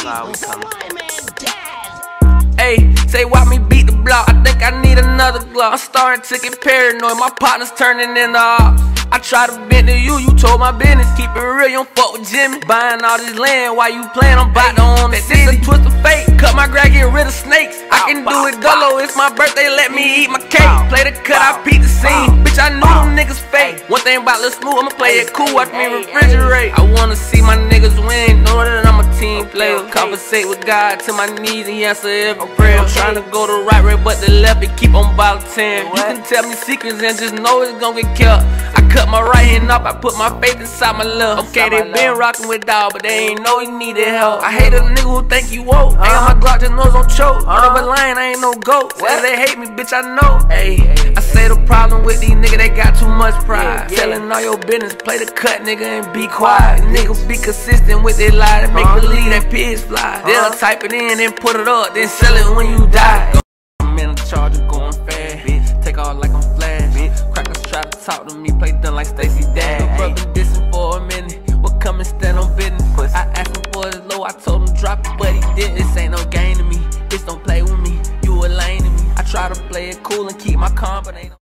Hey, say why me beat the block? I think I need another Glock. I'm starting to get paranoid, my partner's turning into ops. I try to bend to you, you told my business. Keep it real, you don't fuck with Jimmy. Buying all this land while you playing, I'm bout to own the city. It's a twist of fate, cut my grass, get rid of snakes. I can do it dolo, it's my birthday, let me eat my cake. Play the cut, I peep the scene. Bitch, I knew them niggas fake. One thing about Lil Smooth, I'ma play it cool, watch me refrigerate. I wanna see my niggas win, know that I'm a team player. Conversate with God to my knees and he answer every prayer. I'm trying to go the right way, but the left, it keep on volunteering. You can tell me secrets and just know it's gonna get killed. I cut my right hand up, I put my faith inside my left. Okay, they been rockin' with dog, but they ain't know he needed help. I hate a nigga who think he woke. Ain't got my Glock, just nose on choke. Run over line, I ain't no goat. Say they hate me, bitch, I know. Ayy, I say the problem with these niggas, they got too much pride. Telling all your business, play the cut, nigga, and be quiet. Niggas be consistent with their lie, they make believe that pigs fly. They'll type it in and put it up, then sell it when you die. I'm in a charger going fast, take off like I'm Flash. Crackers try to talk to me, play done like Stacy Dad. The brother dissing for a minute, what come and stand on business. I asked him for his low, I told him drop it, but he didn't. This ain't no game to me, bitch don't play with me, you a lame to me. I try to play it cool and keep my calm, but ain't no